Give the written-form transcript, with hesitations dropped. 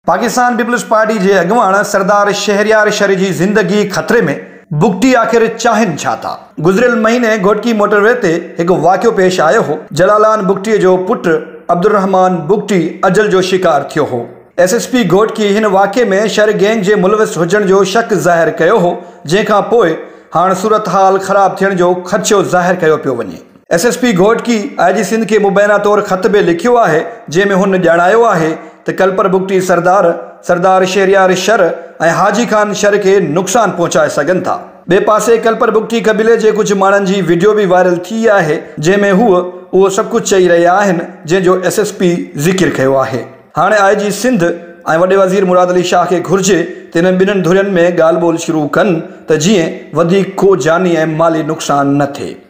Pakistan peoples party के अगवान सरदार Shahryar sir की जिंदगी खतरे में। बुगटी आखिर चाहन छा था। गुजरियल महीने घोटकी मोटरवे ते एक वाक़ियो पेश आयो हो। जलालान बुगटी जो पुट अब्दुर्रहमान बुगटी अजल जो शिकार थियो हो। SSP घोटकी इन वाक़े में शर गैंग के मुलविस हुजण जो शक ज़ाहिर कयो हो, जंहिंखां पोइ हाणे सूरत हाल ख़राब थियण जो ख़दशो ज़ाहिर कयो पियो वञे। SSP घोटकी IG सिंध के मुबैना तौर ख़त बि लिखियो आहे, जंहिंमें हुन ॼाणायो आहे त कलपर बुगटी सरदार शहरयार शर ऐं हाजी खान शर के नुक़सान पहुंचाए सघनि था। बे पासे कलपर बुगटी कबीले के कुछ माण्हुनि जी वीडियो भी वायरल थी आहे, जंहिंमें उहो सभु कुछ चई रहिया आहिनि जंहिंजो SSP ज़िक्र कयो आहे। हाणे IG सिंध ऐं वॾे वज़ीर मुराद अली शाह के घुर्जे त इन ॿिन्हिनि धुरियुनि में ॻाल्हि ॿोल शुरू कनि त जीअं वधीक को जानी ऐं माली नुक़सान न थिए।